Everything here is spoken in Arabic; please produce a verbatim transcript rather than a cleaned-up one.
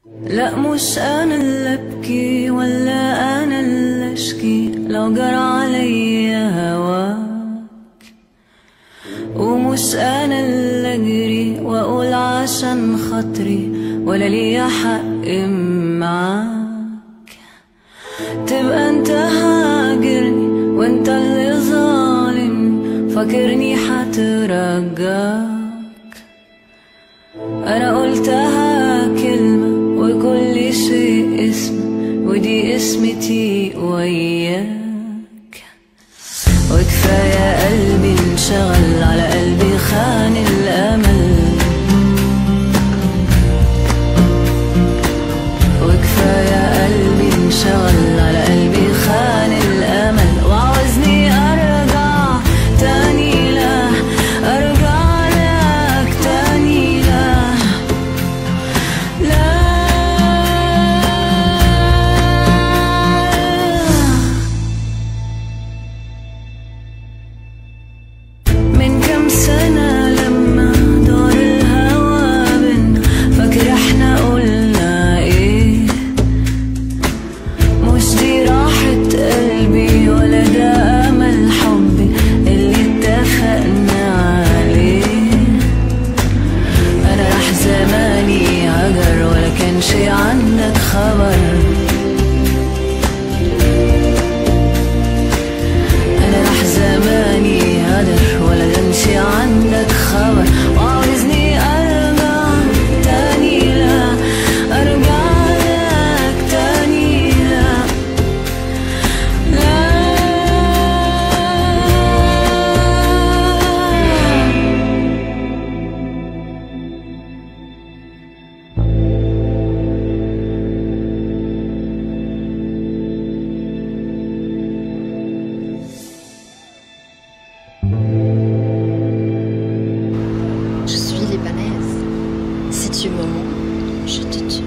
لا مش انا اللي ابكي ولا انا اللي اشكي لو جرى عليا هواك، ومش انا اللي اجري واقول عشان خاطري ولا ليا حق معاك. تبقى انت هاجرني وانت اللي ظالم فاكرني حترجاك. انا قلتها كلمة وكل شيء اسم ودي اسمتي وياك. وكفاية قلبي انشغل على قلبي خان الامل، وكفاية قلبي انشغل على قلبي خان الامل. وعاوزني ارجع تاني لا ارجع لك تاني لا لا. من كم سنة لما دار الهوى بينا فاكر احنا قلنا ايه؟ مش دي راحة قلبي ولا ده امل حبي اللي اتفقنا عليه. انا راح زماني هجر ولا كان شي عندك خبر، انا راح زماني هدر ولا كان شي عندك خبر. وعاوزني ارجع تاني لا ارجع لك تاني لا لا. Je suis libanaise. Si tu me mens, je te tue.